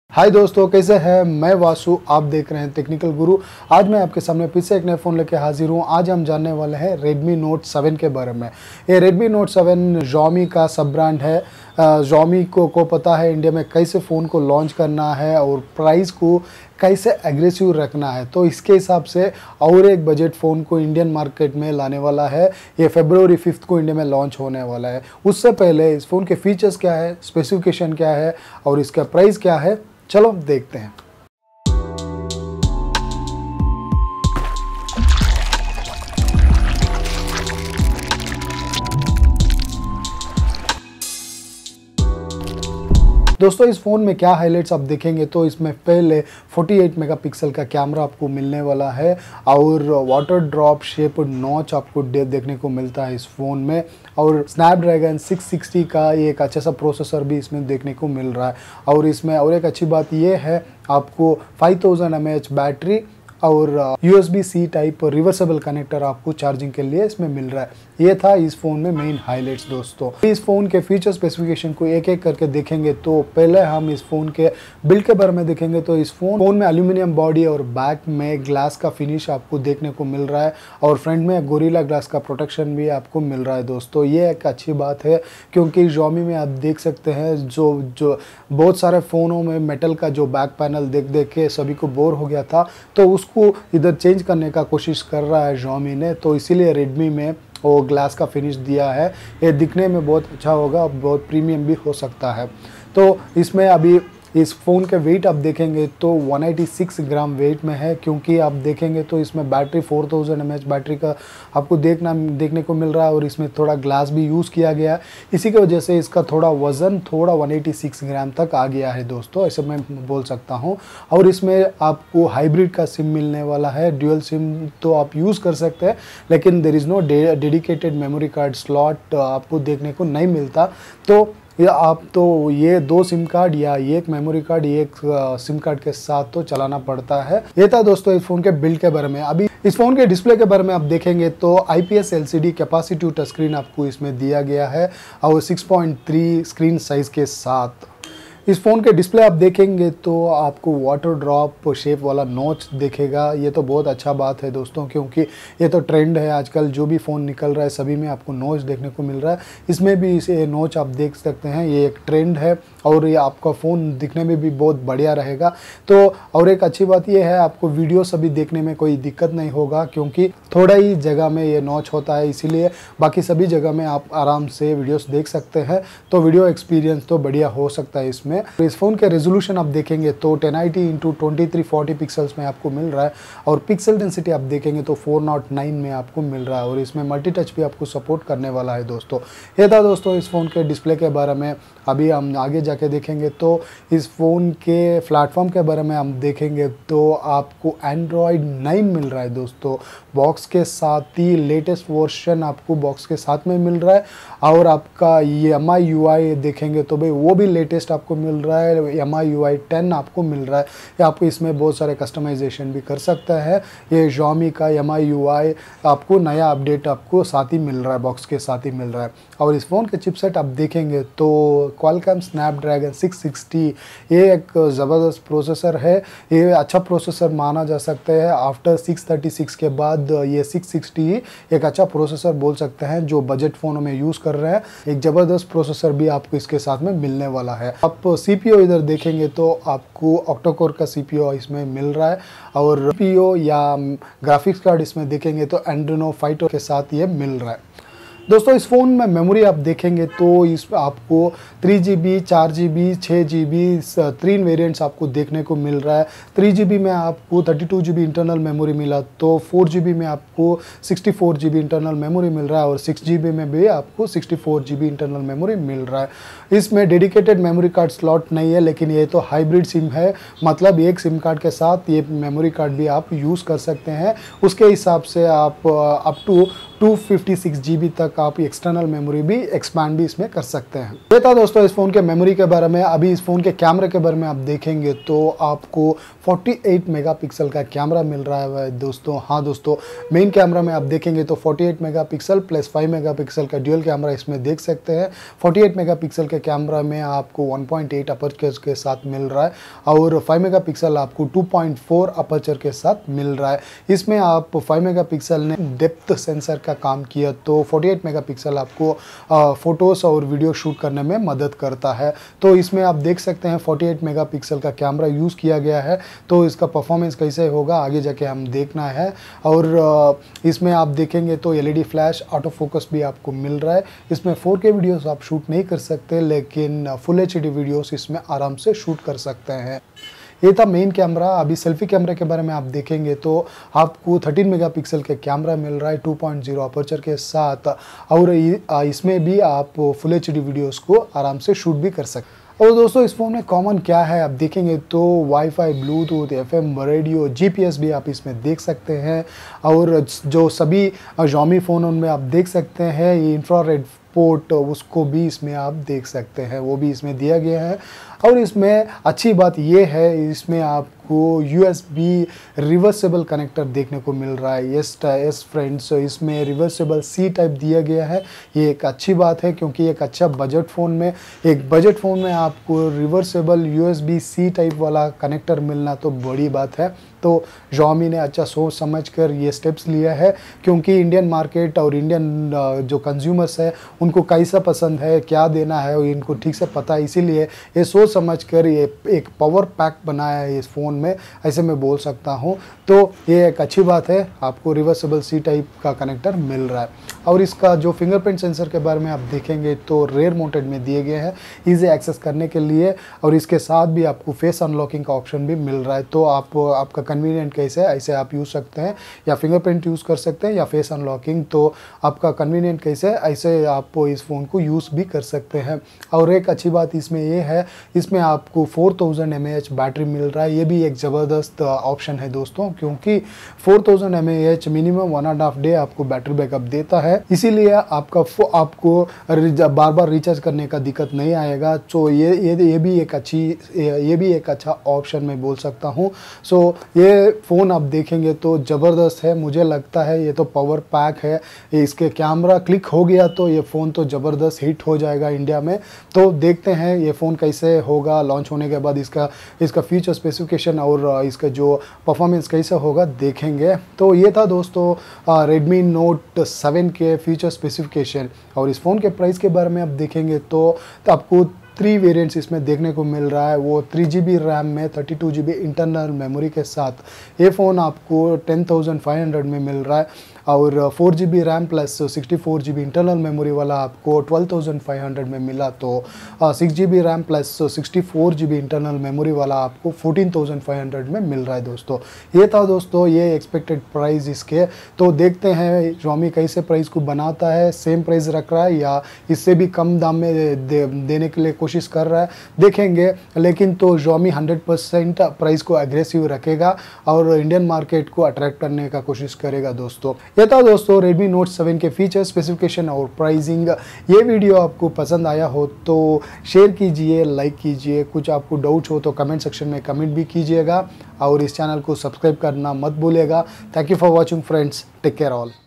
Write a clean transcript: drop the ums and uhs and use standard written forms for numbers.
हाय दोस्तों, कैसे हैं? मैं वासु, आप देख रहे हैं टेक्निकल गुरु। आज मैं आपके सामने फिर से एक नए फ़ोन लेके हाजिर हूँ। आज हम जानने वाले हैं Redmi Note 7 के बारे में। ये Redmi Note 7 Xiaomi का सब ब्रांड है। Xiaomi को पता है इंडिया में कैसे फ़ोन को लॉन्च करना है और प्राइस को कैसे एग्रेसिव रखना है। तो इसके हिसाब से और एक बजट फ़ोन को इंडियन मार्केट में लाने वाला है। ये फरवरी 5 को इंडिया में लॉन्च होने वाला है। उससे पहले इस फ़ोन के फीचर्स क्या है, स्पेसिफिकेशन क्या है और इसका प्राइस क्या है, चलो देखते हैं। दोस्तों, इस फ़ोन में क्या हाइलाइट्स आप देखेंगे तो इसमें पहले 48 मेगापिक्सल का कैमरा आपको मिलने वाला है और वाटर ड्रॉप शेप नॉच आपको देखने को मिलता है इस फ़ोन में। और स्नैपड्रैगन 660 का ये एक अच्छा सा प्रोसेसर भी इसमें देखने को मिल रहा है। और इसमें और एक अच्छी बात ये है, आपको 5000 mAh बैटरी और USB-C टाइप रिवर्सेबल कनेक्टर आपको चार्जिंग के लिए इसमें मिल रहा है। ये था इस फ़ोन में मेन हाइलाइट्स। दोस्तों, इस फ़ोन के फीचर स्पेसिफिकेशन को एक एक करके देखेंगे तो पहले हम इस फ़ोन के बिल्ड के बारे में देखेंगे। तो इस फ़ोन में एल्यूमिनियम बॉडी और बैक में ग्लास का फिनिश आपको देखने को मिल रहा है और फ्रंट में गोरिल्ला ग्लास का प्रोटेक्शन भी आपको मिल रहा है। दोस्तों, ये एक अच्छी बात है क्योंकि Xiaomi में आप देख सकते हैं जो बहुत सारे फ़ोनों में मेटल का जो बैक पैनल देख के सभी को बोर हो गया था, तो उसको इधर चेंज करने का कोशिश कर रहा है Xiaomi ने। तो इसीलिए Redmi में वो ग्लास का फिनिश दिया है। ये दिखने में बहुत अच्छा होगा और बहुत प्रीमियम भी हो सकता है। तो इसमें अभी इस फ़ोन के वेट आप देखेंगे तो 186 ग्राम वेट में है, क्योंकि आप देखेंगे तो इसमें बैटरी 4000 mAh बैटरी का आपको देखने को मिल रहा है और इसमें थोड़ा ग्लास भी यूज़ किया गया है। इसी की वजह से इसका वज़न 186 ग्राम तक आ गया है। दोस्तों, ऐसे मैं बोल सकता हूँ। और इसमें आपको हाइब्रिड का सिम मिलने वाला है। ड्यूअल सिम तो आप यूज़ कर सकते हैं, लेकिन there is no dedicated memory card slot आपको देखने को नहीं मिलता। तो या आप तो ये 2 सिम कार्ड या एक मेमोरी कार्ड एक सिम कार्ड के साथ तो चलाना पड़ता है। ये था दोस्तों इस फ़ोन के बिल्ड के बारे में। अभी इस फ़ोन के डिस्प्ले के बारे में आप देखेंगे तो IPS LCD capacitive touch screen आपको इसमें दिया गया है और 6.3 स्क्रीन साइज़ के साथ। इस फ़ोन के डिस्प्ले आप देखेंगे तो आपको वाटर ड्रॉप शेप वाला नॉच दिखेगा। ये तो बहुत अच्छा बात है दोस्तों, क्योंकि ये तो ट्रेंड है आजकल। जो भी फ़ोन निकल रहा है सभी में आपको नॉच देखने को मिल रहा है। इसमें भी इसे नॉच आप देख सकते हैं, ये एक ट्रेंड है और ये आपका फ़ोन दिखने में भी बहुत बढ़िया रहेगा। तो और एक अच्छी बात ये है, आपको वीडियो सभी देखने में कोई दिक्कत नहीं होगा, क्योंकि थोड़ा ही जगह में ये नॉच होता है, इसीलिए बाकी सभी जगह में आप आराम से वीडियोस देख सकते हैं। तो वीडियो एक्सपीरियंस तो बढ़िया हो सकता है इसमें। इस फ़ोन के रेजोल्यूशन आप देखेंगे तो 1080x2340 पिक्सल्स में आपको मिल रहा है और पिक्सल डेंसिटी आप देखेंगे तो 409 में आपको मिल रहा है और इसमें मल्टी टच भी आपको सपोर्ट करने वाला है। दोस्तों, ये था दोस्तों इस फ़ोन के डिस्प्ले के बारे में। अभी हम आगे जाके देखेंगे तो इस फ़ोन के प्लेटफॉर्म के बारे में हम देखेंगे तो आपको Android 9 मिल रहा है। दोस्तों, बॉक्स के साथ ही लेटेस्ट वर्जन आपको बॉक्स के साथ में मिल रहा है और आपका ये MI UI देखेंगे तो भाई वो भी लेटेस्ट आपको मिल रहा है। MI UI 10 आपको मिल रहा है। या आपको इसमें बहुत सारे कस्टमाइजेशन भी कर सकता है। ये Xiaomi का MI UI आपको नया अपडेट आपको साथ ही मिल रहा है, बॉक्स के साथ ही मिल रहा है। और इस फ़ोन के चिपसेट आप देखेंगे तो Qualcomm Snapdragon 660, ये एक ज़बरदस्त प्रोसेसर है। ये अच्छा प्रोसेसर माना जा सकता है। आफ्टर 636 के बाद ये 660 एक अच्छा प्रोसेसर बोल सकते हैं जो बजट फ़ोनों में यूज़ कर रहे हैं। एक ज़बरदस्त प्रोसेसर भी आपको इसके साथ में मिलने वाला है। आप CPU इधर देखेंगे तो आपको ऑक्टा-कोर का CPU इसमें मिल रहा है और CPU या ग्राफिक्स कार्ड इसमें देखेंगे तो Adreno 5 के साथ ये मिल रहा है। दोस्तों, इस फ़ोन में मेमोरी आप देखेंगे तो इस आपको 3GB 4GB 6GB 3 वेरिएंट्स आपको देखने को मिल रहा है। 3GB में आपको 32GB इंटरनल मेमोरी मिला, तो 4GB में आपको 64GB इंटरनल मेमोरी मिल रहा है और 6GB में भी आपको 64GB इंटरनल मेमोरी मिल रहा है। इसमें डेडिकेटेड मेमोरी कार्ड स्लॉट नहीं है, लेकिन ये तो हाइब्रिड सिम है, मतलब एक सिम कार्ड के साथ ये मेमोरी कार्ड भी आप यूज़ कर सकते हैं। उसके हिसाब से आप अप टू 256 GB तक आप एक्सटर्नल मेमोरी भी एक्सपैंड भी इसमें कर सकते हैं। ये था दोस्तों इस फ़ोन के मेमोरी के बारे में। अभी इस फ़ोन के कैमरे के बारे में आप देखेंगे तो आपको 48 मेगापिक्सल का कैमरा मिल रहा है दोस्तों। हाँ दोस्तों, मेन कैमरा में आप देखेंगे तो 48 मेगापिक्सल प्लस 5 मेगापिक्सल का ड्यूल कैमरा इसमें देख सकते हैं। 48 मेगापिक्सल के कैमरा में आपको 1.8 अपर्चर के साथ मिल रहा है और 5 मेगापिक्सल आपको 2.4 अपर्चर के साथ मिल रहा है। इसमें आप 5 मेगापिक्सल ने डेप्थ सेंसर का काम किया तो 48 मेगापिक्सल आपको फ़ोटोज़ और वीडियो शूट करने में मदद करता है। तो इसमें आप देख सकते हैं 48 मेगापिक्सल का कैमरा यूज़ किया गया है। तो इसका परफॉर्मेंस कैसे होगा आगे जाके हम देखना है। और इसमें आप देखेंगे तो एलईडी फ्लैश, ऑटो फोकस भी आपको मिल रहा है। इसमें 4K वीडियोस आप शूट नहीं कर सकते, लेकिन फुल एचडी वीडियोस इसमें आराम से शूट कर सकते हैं। ये था मेन कैमरा। अभी सेल्फी कैमरे के बारे में आप देखेंगे तो आपको 13 मेगापिक्सल के कैमरा मिल रहा है 2.0 अपर्चर के साथ और इसमें भी आप फुल एचडी वीडियोस को आराम से शूट भी कर सकते हैं। और दोस्तों इस फ़ोन में कॉमन क्या है आप देखेंगे तो WiFi, Bluetooth, FM radio, GPS भी आप इसमें देख सकते हैं। और जो सभी Xiaomi फ़ोन उनमें आप देख सकते हैं ये इंफ्रारेड पोर्ट उसको भी इसमें आप देख सकते हैं, वो भी इसमें दिया गया है। और इसमें अच्छी बात ये है इसमें आपको USB रिवर्सेबल कनेक्टर देखने को मिल रहा है। यस फ्रेंड्स, इसमें रिवर्सेबल C टाइप दिया गया है। ये एक अच्छी बात है क्योंकि एक अच्छा बजट फ़ोन में आपको रिवर्सेबल USB C टाइप वाला कनेक्टर मिलना तो बड़ी बात है। तो Xiaomi ने अच्छा सोच समझ कर ये स्टेप्स लिया है क्योंकि इंडियन मार्केट और इंडियन जो कंज्यूमर्स है उनको कैसा पसंद है, क्या देना है, इनको ठीक से पता है। इसीलिए ये सोच समझ कर ये एक पावर पैक बनाया है इस फ़ोन में, ऐसे मैं बोल सकता हूँ। तो ये एक अच्छी बात है, आपको रिवर्सेबल C टाइप का कनेक्टर मिल रहा है। और इसका जो फिंगरप्रिंट सेंसर के बारे में आप देखेंगे तो रेयर माउंटेड में दिए गए हैं ईजी एक्सेस करने के लिए। और इसके साथ भी आपको फेस अनलॉकिंग का ऑप्शन भी मिल रहा है। तो आपका कन्वीनियंट कैसे है ऐसे आप यूज़ सकते हैं, या फिंगरप्रिंट यूज़ कर सकते हैं या फेस अनलॉकिंग। तो आपका कन्वीनियंट कैसे है ऐसे आप इस फ़ोन को यूज़ भी कर सकते हैं। और एक अच्छी बात इसमें ये है इसमें आपको 4000 mAh बैटरी मिल रहा है। ये भी एक ज़बरदस्त ऑप्शन है दोस्तों क्योंकि 4000 mAh मिनिमम 1.5 डे आपको बैटरी बैकअप देता है। इसीलिए आपको बार बार रिचार्ज करने का दिक्कत नहीं आएगा। तो ये भी एक अच्छा ऑप्शन मैं बोल सकता हूँ। सो ये फ़ोन आप देखेंगे तो ज़बरदस्त है, मुझे लगता है ये तो पावर पैक है। इसके कैमरा क्लिक हो गया तो ये फ़ोन तो ज़बरदस्त हिट हो जाएगा इंडिया में। तो देखते हैं ये फ़ोन कैसे होगा लॉन्च होने के बाद, इसका फीचर स्पेसिफिकेशन और इसका जो परफॉर्मेंस कैसे होगा देखेंगे। तो ये था दोस्तों Redmi Note 7 के फीचर स्पेसिफिकेशन। और इस फ़ोन के प्राइस के बारे में आप देखेंगे तो आपको 3 वेरिएंट्स इसमें देखने को मिल रहा है। वो 3GB रैम में 32GB इंटरनल मेमोरी के साथ ये फ़ोन आपको 10,500 में मिल रहा है। और 4GB RAM plus 64GB internal memory वाला आपको 12,500 में मिला। तो 6GB RAM plus 64GB internal memory वाला आपको 14,500 में मिल रहा है दोस्तों। ये था दोस्तों ये एक्सपेक्टेड प्राइस इसके। तो देखते हैं Xiaomi कैसे प्राइस को बनाता है, सेम प्राइस रख रहा है या इससे भी कम दाम में देने के लिए कोशिश कर रहा है, देखेंगे। लेकिन तो Xiaomi 100% प्राइस को एग्रेसिव रखेगा और इंडियन मार्केट को अट्रैक्ट करने का कोशिश करेगा दोस्तों। ये था दोस्तों Redmi Note 7 के फीचर स्पेसिफिकेशन और प्राइसिंग। ये वीडियो आपको पसंद आया हो तो शेयर कीजिए, लाइक कीजिए। कुछ आपको डाउट हो तो कमेंट सेक्शन में कमेंट भी कीजिएगा और इस चैनल को सब्सक्राइब करना मत भूलिएगा। Thank you for watching friends, take care all.